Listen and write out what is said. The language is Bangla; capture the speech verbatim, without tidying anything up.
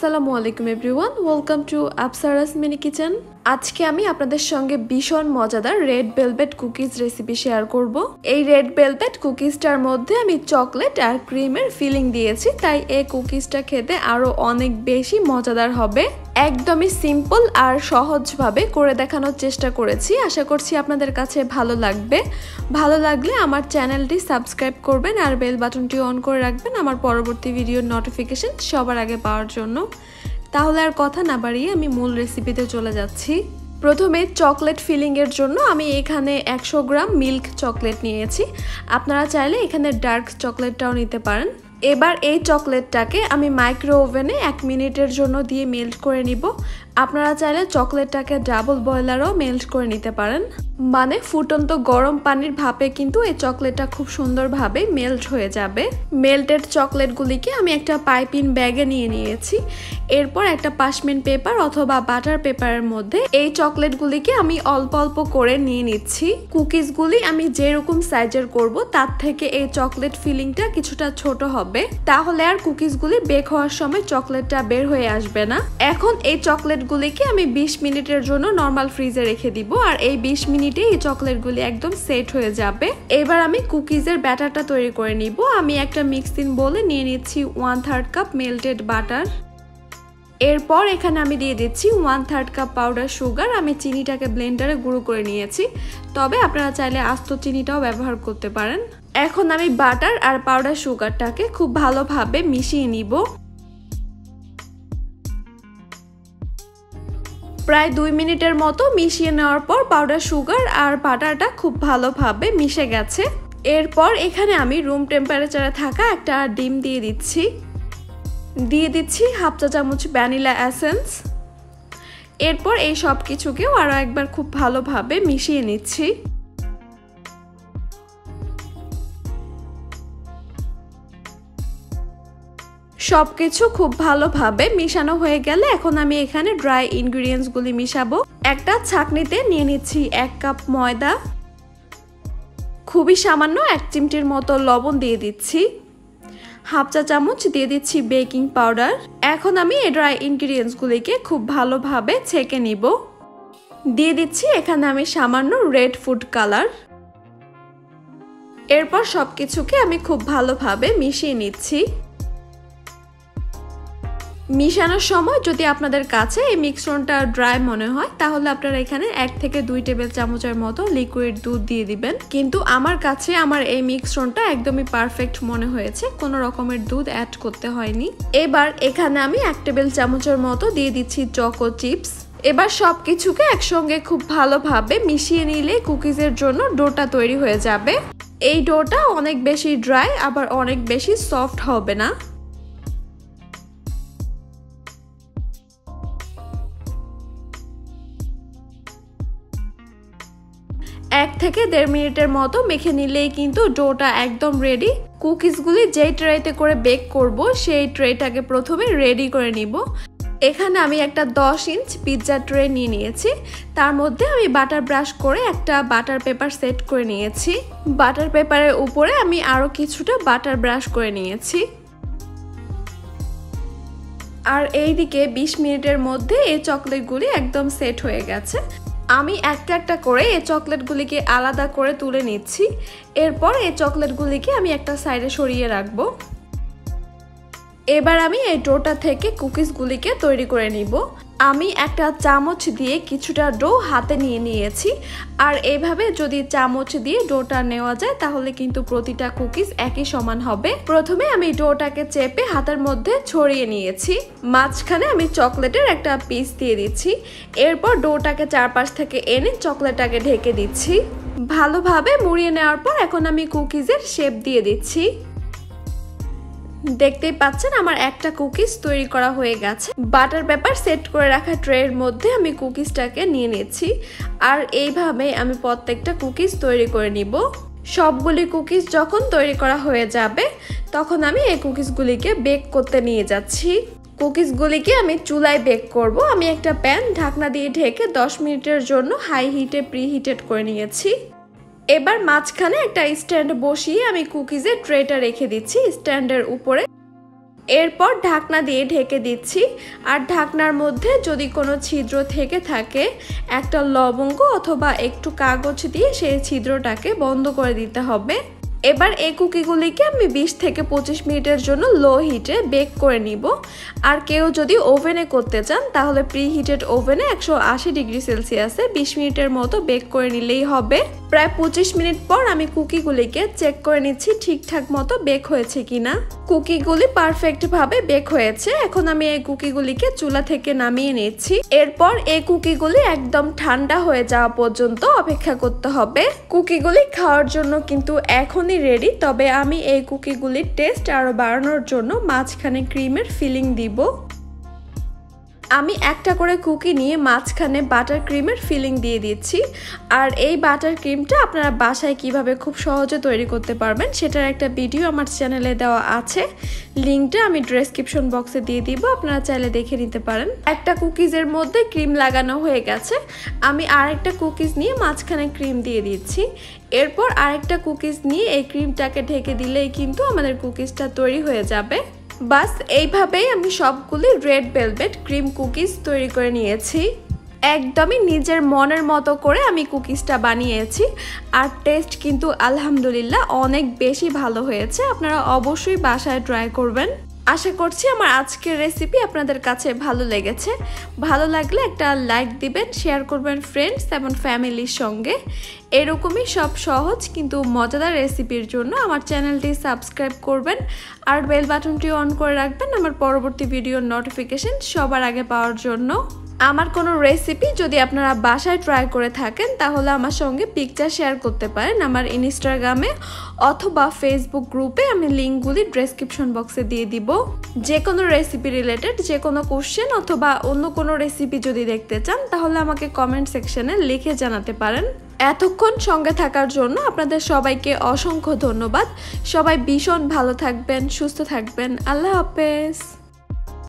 আসসালামু আলাইকুম everyone, welcome to afsaras mini kitchen. আজকে আমি আপনাদের সঙ্গে ভীষণ মজাদার red velvet cookies recipe share করব। এই রেড ভেলভেট কুকিজটার মধ্যে আমি চকলেট আর ক্রিমের ফিলিং দিয়েছি, তাই এই কুকিজটা খেতে আরো অনেক বেশি মজাদার হবে। একদমই সিম্পল আর সহজভাবে করে দেখানোর চেষ্টা করেছি। আশা করছি আপনাদের কাছে ভালো লাগবে। ভালো লাগলে আমার চ্যানেলটি সাবস্ক্রাইব করবেন আর বেল বাটনটি অন করে রাখবেন আমার পরবর্তী ভিডিওর নোটিফিকেশন সবার আগে পাওয়ার জন্য। তাহলে আর কথা না বাড়িয়ে আমি মূল রেসিপিতে চলে যাচ্ছি। প্রথমে চকলেট ফিলিং এর জন্য আমি এখানে একশো গ্রাম মিল্ক চকলেট নিয়েছি। আপনারা চাইলে এখানে ডার্ক চকলেটটাও নিতে পারেন। এবার এই চকলেটটাকে আমি মাইক্রো ওভেনে এক মিনিটের জন্য দিয়ে মেল্ট করে নিব। আপনারা চাইলে চকলেটটাকে ডাবল বয়লারও মেল্ট করে নিতে পারেন, মানে ফুটন্ত গরম পানির ভাপে কিন্তু এই চকলেটটা খুব সুন্দরভাবে মেল্ট হয়ে যাবে। মেল্টেড চকলেটগুলিকে আমি একটা পাইপিং ব্যাগে নিয়ে নিয়েছি। এরপর একটা পার্চমেন্ট পেপার অথবা বাটার পেপারের মধ্যে এই চকলেটগুলিকে আমি অল্প অল্প করে নিয়ে নিচ্ছি। কুকিজগুলি আমি যেরকম সাইজের করব তার থেকে এই চকলেট ফিলিংটা কিছুটা ছোট হবে, তাহলে আর কুকিজগুলি বেক হওয়ার সময় চকলেটটা বের হয়ে আসবে না। এখন এই চকলেটগুলিকে আমি বিশ মিনিটের জন্য নর্মাল ফ্রিজে রেখে দিব, আর এই বিশ মিনিটে এই চকলেটগুলি একদম সেট হয়ে যাবে। এবার আমি কুকিজের ব্যাটারটা তৈরি করে নিব। আমি একটা মিক্সিং বোলে নিয়ে নিচ্ছি one third cup melted butter. এরপর এখানে আমি দিয়ে দিচ্ছি one third cup powder sugar. আমি চিনিটাকে ব্লেন্ডারে গুঁড়ো করে নিয়েছি, তবে আপনারা চাইলে আস্ত চিনিটাও ব্যবহার করতে পারেন। এখন আমি বাটার আর পাউডার সুগারটাকে খুব ভালোভাবে মিশিয়ে নিব। প্রায় দুই মিনিটের মতো মিশিয়ে নেওয়ার পর পাউডার সুগার আর বাটারটা খুব ভালোভাবে মিশে গেছে। এরপর এখানে আমি রুম টেম্পারেচারে থাকা একটা ডিম দিয়ে দিচ্ছি। দিয়ে দিচ্ছি হাফ চা চামচ ভ্যানিলা এসেন্স। এরপর এই সব কিছুকেও আরো একবার খুব ভালোভাবে মিশিয়ে নিচ্ছি। সবকিছু খুব ভালোভাবে মিশানো হয়ে গেলে এখন আমি এখানে ড্রাই ইনগ্রিডিয়েন্টস গুলি মিশাবো। একটা ছাঁকনিতে নিয়ে নিচ্ছি এক কাপ ময়দা, খুবই সামান্য এক চিমটির মতো লবণ দিয়ে দিচ্ছি, হাফ চা চামচ দিয়ে দিচ্ছি বেকিং পাউডার। এখন আমি এই ড্রাই ইনগ্রিডিয়েন্টস গুলিকে খুব ভালোভাবে ছেঁকে নিব। দিয়ে দিচ্ছি এখানে আমি সামান্য রেড ফুড কালার। এরপর সবকিছুকে আমি খুব ভালোভাবে মিশিয়ে নিচ্ছি। মিশানোর সময় যদি আপনাদের কাছে এই মিশ্রণটা ড্রাই মনে হয় তাহলে আপনারা এখানে এক থেকে দুই টেবিল চামচের মতো লিকুইড দুধ দিয়ে দিবেন, কিন্তু আমার কাছে আমার এই মিশ্রণটা একদমই পারফেক্ট মনে হয়েছে, কোনো রকমের দুধ অ্যাড করতে হয়নি। এবার এখানে আমি এক টেবিল চামচের মতো দিয়ে দিচ্ছি চকো চিপস। এবার সবকিছুকে একসঙ্গে খুব ভালোভাবে মিশিয়ে নিলে কুকিজের জন্য ডোটা তৈরি হয়ে যাবে। এই ডোটা অনেক বেশি ড্রাই আবার অনেক বেশি সফট হবে না। এক থেকে দেড় মিনিটের মতো মেখে নিলেই কিন্তু ডোটা একদম রেডি। কুকিজগুলি যেই ট্রেতে করে বেক করব সেই ট্রেটাকে প্রথমে রেডি করে নিব। এখানে আমি একটা দশ ইঞ্চ পিৎজা ট্রে নিয়ে নিয়েছি। তার মধ্যে আমি বাটার ব্রাশ করে একটা বাটার পেপার সেট করে নিয়েছি। বাটার পেপারের উপরে আমি আরো কিছুটা বাটার ব্রাশ করে নিয়েছি। আর এইদিকে বিশ মিনিটের মধ্যে এই চকলেটগুলি একদম সেট হয়ে গেছে। আমি একটা একটা করে এই চকলেটগুলিকে আলাদা করে তুলে নিচ্ছি। এরপর এই চকলেটগুলিকে আমি একটা সাইডে সরিয়ে রাখবো। এবার আমি এই ডোটা থেকে কুকিজগুলিকে তৈরি করে নিব। আমি একটা চামচ দিয়ে কিছুটা ডো হাতে নিয়ে নিয়েছি, আর এইভাবে যদি চামচ দিয়ে ডোটা নেওয়া যায় তাহলে কিন্তু প্রতিটা কুকিজ একই সমান হবে। প্রথমে আমি ডোটাকে চেপে হাতের মধ্যে ছড়িয়ে নিয়েছি। মাঝখানে আমি চকলেটের একটা পিস দিয়ে দিচ্ছি। এরপর ডোটাকে চারপাশ থেকে এনে চকলেটটাকে ঢেকে দিচ্ছি। ভালোভাবে মুড়িয়ে নেওয়ার পর এখন আমি কুকিজের শেপ দিয়ে দিচ্ছি। দেখতেই পাচ্ছেন আমার একটা কুকিজ তৈরি করা হয়ে গেছে। বাটার পেপার সেট করে রাখা ট্রের মধ্যে আমি কুকিজটাকে নিয়ে নিচ্ছি, আর এইভাবে আমি প্রত্যেকটা কুকিজ তৈরি করে নিব। সবগুলি কুকিজ যখন তৈরি করা হয়ে যাবে তখন আমি এই কুকিজগুলিকে বেক করতে নিয়ে যাচ্ছি। কুকিজগুলিকে আমি চুলায় বেক করব। আমি একটা প্যান ঢাকনা দিয়ে ঢেকে দশ মিনিটের জন্য হাই হিটে প্রিহিটেড করে নিয়েছি। এবার মাঝখানে একটা স্ট্যান্ড বসিয়ে আমি কুকিজের ট্রেটা রেখে দিচ্ছি স্ট্যান্ডের উপরে। এরপর ঢাকনা দিয়ে ঢেকে দিচ্ছি। আর ঢাকনার মধ্যে যদি কোনো ছিদ্র থেকে থাকে একটা লবঙ্গ অথবা একটু কাগজ দিয়ে সেই ছিদ্রটাকে বন্ধ করে দিতে হবে। এবার এই কুকিগুলিকে আমি বিশ থেকে পঁচিশ মিনিটের জন্য লো হিটে বেক করে নিব। আর কেউ যদি ওভেনে করতে চান তাহলে প্রি হিটেড ওভেনে একশো আশি ডিগ্রি সেলসিয়াসে বিশ মিনিটের মতো বেক করে নিলেই হবে। প্রায় পঁচিশ মিনিট পর আমি কুকিগুলিকে চেক করে নিচ্ছি ঠিকঠাক মতো বেক হয়েছে কিনা। কুকিগুলি পারফেক্টভাবে বেক হয়েছে। এখন আমি এই কুকিগুলিকে চুলা থেকে নামিয়ে নিচ্ছি। এরপর এই কুকিগুলি একদম ঠান্ডা হয়ে যাওয়া পর্যন্ত অপেক্ষা করতে হবে। কুকিগুলি খাওয়ার জন্য কিন্তু এখন রেডি, তবে আমি এই কুকিগুলির টেস্ট আরো বাড়ানোর জন্য মাঝখানে ক্রিমের ফিলিং দিব। আমি একটা করে কুকি নিয়ে মাঝখানে বাটার ক্রিমের ফিলিং দিয়ে দিচ্ছি। আর এই বাটার ক্রিমটা আপনারা বাসায় কিভাবে খুব সহজে তৈরি করতে পারবেন সেটার একটা ভিডিও আমার চ্যানেলে দেওয়া আছে, লিঙ্কটা আমি ডেসক্রিপশন বক্সে দিয়ে দিব, আপনারা চাইলে দেখে নিতে পারেন। একটা কুকিজের মধ্যে ক্রিম লাগানো হয়ে গেছে, আমি আরেকটা কুকিজ নিয়ে মাঝখানে ক্রিম দিয়ে দিচ্ছি। এরপর আরেকটা কুকিজ নিয়ে এই ক্রিমটাকে ঢেকে দিলেই কিন্তু আমাদের কুকিজটা তৈরি হয়ে যাবে। বাস এইভাবেই আমি সবগুলি রেড ভেলভেট ক্রিম কুকিজ তৈরি করে নিয়েছি। একদমই নিজের মনের মতো করে আমি কুকিজটা বানিয়েছি। আর টেস্ট কিন্তু আলহামদুলিল্লাহ অনেক বেশি ভালো হয়েছে। আপনারা অবশ্যই বাসায় ট্রাই করবেন। আশা করছি আমার আজকের রেসিপি আপনাদের কাছে ভালো লেগেছে। ভালো লাগলে একটা লাইক দিবেন, শেয়ার করবেন ফ্রেন্ডস এবং ফ্যামিলির সঙ্গে। এরকমই সব সহজ কিন্তু মজাদার রেসিপির জন্য আমার চ্যানেলটি সাবস্ক্রাইব করবেন আর বেল বাটনটি অন করে রাখবেন আমার পরবর্তী ভিডিওর নোটিফিকেশন সবার আগে পাওয়ার জন্য। আমার কোনো রেসিপি যদি আপনারা বাসায় ট্রাই করে থাকেন তাহলে আমার সঙ্গে পিকচার শেয়ার করতে পারেন আমার ইনস্টাগ্রামে অথবা ফেসবুক গ্রুপে, আমি লিঙ্কগুলি ডেসক্রিপশন বক্সে দিয়ে দিব। যে কোনো রেসিপি রিলেটেড যে কোনো কোশ্চেন অথবা অন্য কোনো রেসিপি যদি দেখতে চান তাহলে আমাকে কমেন্ট সেকশনে লিখে জানাতে পারেন। এতক্ষণ সঙ্গে থাকার জন্য আপনাদের সবাইকে অসংখ্য ধন্যবাদ। সবাই ভীষণ ভালো থাকবেন, সুস্থ থাকবেন। আল্লাহ হাফেজ।